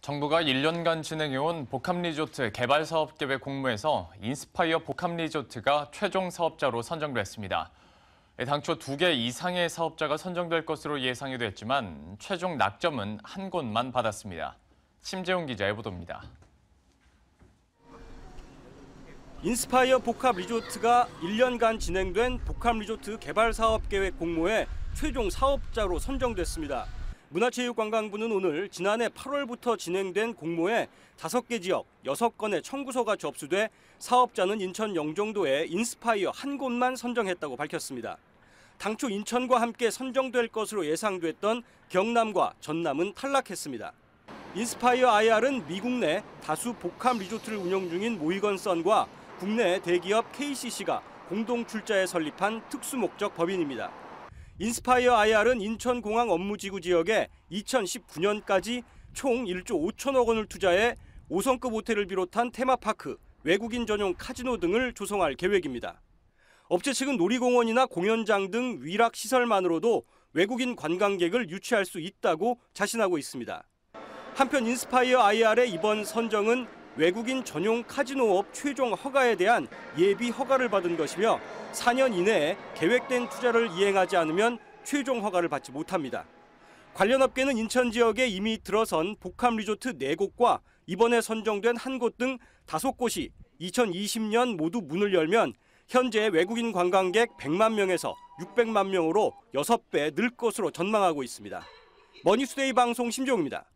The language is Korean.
정부가 1년간 진행해온 복합리조트 개발사업계획 공모에서 인스파이어 복합리조트가 최종 사업자로 선정됐습니다. 당초 2개 이상의 사업자가 선정될 것으로 예상이 됐지만 최종 낙점은 한 곳만 받았습니다. 심재용 기자의 보도입니다. 인스파이어 복합리조트가 1년간 진행된 복합리조트 개발사업계획 공모에 최종 사업자로 선정됐습니다. 문화체육관광부는 오늘 지난해 8월부터 진행된 공모에 5개 지역 6건의 청구서가 접수돼 사업자는 인천 영종도의 인스파이어 한 곳만 선정했다고 밝혔습니다. 당초 인천과 함께 선정될 것으로 예상됐던 경남과 전남은 탈락했습니다. 인스파이어 IR은 미국 내 다수 복합 리조트를 운영 중인 모이건선과 국내 대기업 KCC가 공동 출자해 설립한 특수목적 법인입니다. 인스파이어 IR은 인천공항 업무지구 지역에 2019년까지 총 1조 5천억 원을 투자해 5성급 호텔을 비롯한 테마파크, 외국인 전용 카지노 등을 조성할 계획입니다. 업체 측은 놀이공원이나 공연장 등 위락시설만으로도 외국인 관광객을 유치할 수 있다고 자신하고 있습니다. 한편 인스파이어 IR의 이번 선정은 외국인 전용 카지노업 최종 허가에 대한 예비 허가를 받은 것이며 4년 이내에 계획된 투자를 이행하지 않으면 최종 허가를 받지 못합니다. 관련 업계는 인천 지역에 이미 들어선 복합 리조트 4곳과 이번에 선정된 한 곳 등 5곳이 2020년 모두 문을 열면 현재 외국인 관광객 100만 명에서 600만 명으로 6배 늘 것으로 전망하고 있습니다. 머니투데이 방송 심재용입니다.